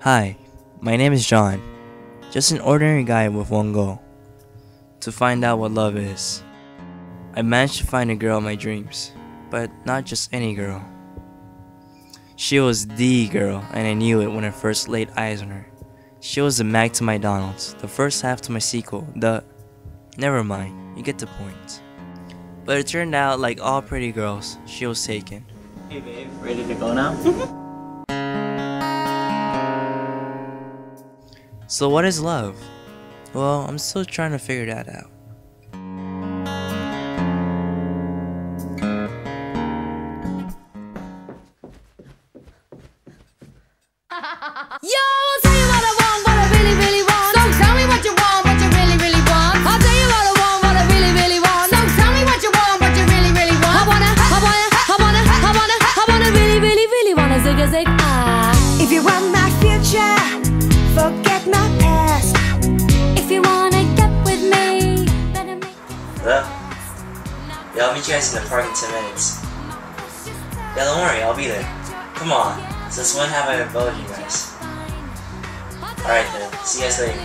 Hi, my name is John. Just an ordinary guy with one goal: to find out what love is. I managed to find a girl of my dreams, but not just any girl. She was the girl, and I knew it when I first laid eyes on her. She was the Mag to my Donalds, the first half to my sequel, Never mind, you get the point. But it turned out, like all pretty girls, she was taken. Hey babe, ready to go now? So what is love? Well, I'm still trying to figure that out. Yo, I'll tell you what I want, what I really, really want. So tell me what you want, what you really, really want. I'll tell you what I want, what I really, really want. So tell me what you want, what you really, really want. I wanna really, really, really wanna zig a zig ah. If you want my future, forget my past. If you wanna get with me, better make it. Hello? Yeah, I'll meet you guys in the park in 10 minutes. Yeah, don't worry, I'll be there. Come on, since when have I invited you guys? Alright then, see you guys later.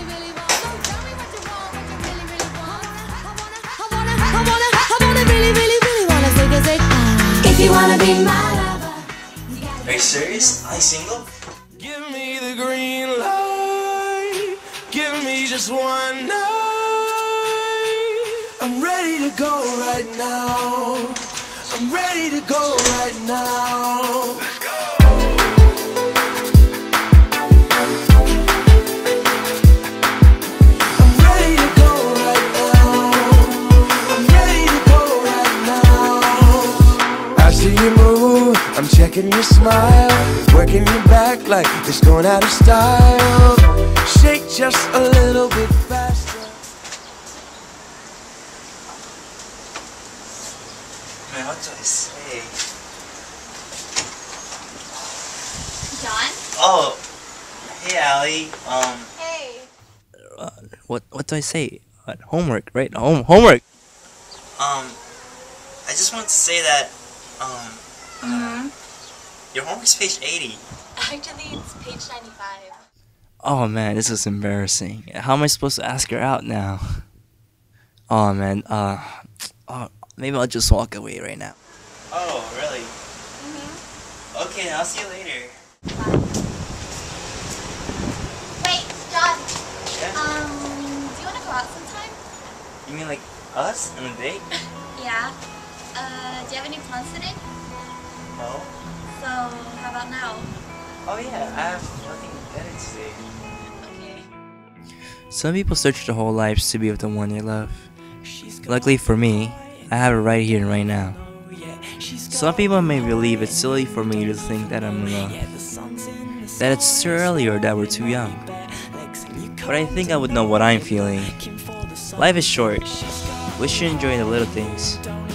I wanna really, really, really wanna zig a zig ah. If you wanna be my lover. Are you serious? Are you single? Give me the green light. Give me just one night. I'm ready to go right now. I'm ready to go right now. Let's go. I'm ready to go right now. I'm ready to go right now. I see you move. I'm checking your smile, working your back like it's going out of style. Shake just a little bit faster. Man, what do I say? John? Oh, hey Allie. Hey. What do I say? Homework, right? Homework. I just want to say that, your homework's page 80. Actually, it's page 95. Oh man, this is embarrassing. How am I supposed to ask her out now? Oh man, maybe I'll just walk away right now. Oh, really? Okay, then I'll see you later. Wait, John. Yeah? Do you want to go out sometime? You mean like us on a date? Yeah. Do you have any plans today? No. So, how about now? Oh yeah, I have nothing better to say. Okay. Some people search their whole lives to be with the one they love. Luckily for me, I have it right here and right now. Some people may believe it's silly for me to think that I'm in love, that it's too early or that we're too young. But I think I would know what I'm feeling. Life is short. We should enjoy the little things.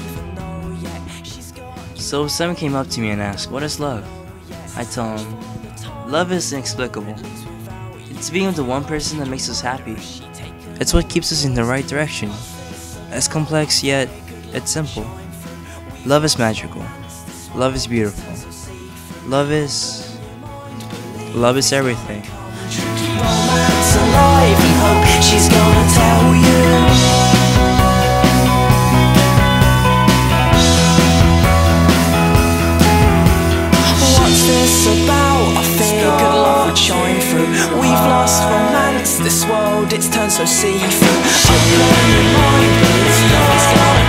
So if someone came up to me and asked, what is love? I tell them, love is inexplicable. It's being with the one person that makes us happy. It's what keeps us in the right direction. It's complex, yet it's simple. Love is magical. Love is beautiful. Love is everything. Romance alive, you hope she's gonna tell you. What's this about? I figured love would shine through. We've lost romance, this world, it's turned so see-through. Open your mind, believe it's gonna